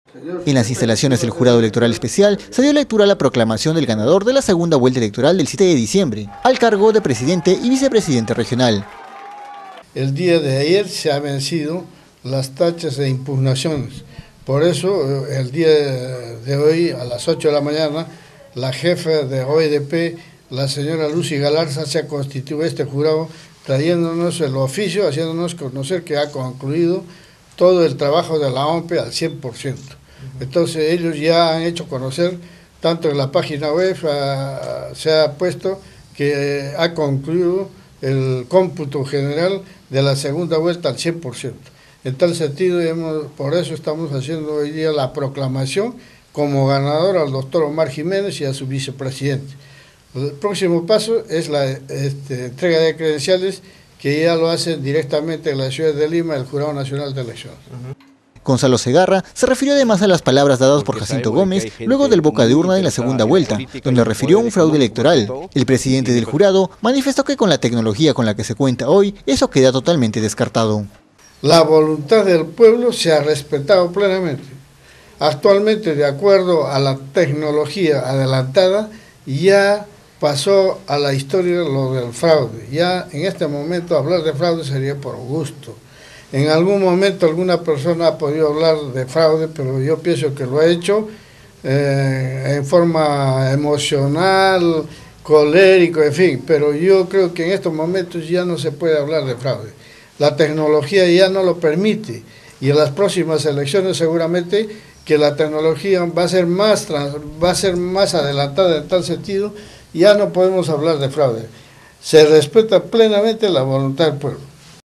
En las instalaciones del Jurado Electoral Especial se dio lectura a la proclamación del ganador de la segunda vuelta electoral del 7 de diciembre, al cargo de presidente y vicepresidente regional. El día de ayer se han vencido las tachas de impugnaciones. Por eso, el día de hoy, a las 8 de la mañana, la jefa de OEDP, la señora Lucy Galarza, se ha constituido este jurado, trayéndonos el oficio, haciéndonos conocer que ha concluido todo el trabajo de la OMPE al 100%. Entonces ellos ya han hecho conocer, tanto en la página web se ha puesto que ha concluido el cómputo general de la segunda vuelta al 100%. En tal sentido, por eso estamos haciendo hoy día la proclamación como ganador al doctor Omar Jiménez y a su vicepresidente. El próximo paso es la entrega de credenciales, que ya lo hacen directamente en la ciudad de Lima, el Jurado Nacional de Elecciones. Gonzalo Segarra se refirió además a las palabras dadas por Jacinto Gómez luego del boca de urna en la segunda vuelta, donde refirió un fraude electoral. El presidente del jurado manifestó que con la tecnología con la que se cuenta hoy, eso queda totalmente descartado. La voluntad del pueblo se ha respetado plenamente. Actualmente, de acuerdo a la tecnología adelantada, ya pasó a la historia lo del fraude. Ya en este momento hablar de fraude sería por gusto. En algún momento alguna persona ha podido hablar de fraude, pero yo pienso que lo ha hecho en forma emocional, colérico, en fin. Pero yo creo que en estos momentos ya no se puede hablar de fraude. La tecnología ya no lo permite, y en las próximas elecciones seguramente que la tecnología va a ser más adelantada en tal sentido, ya no podemos hablar de fraude. Se respeta plenamente la voluntad del pueblo.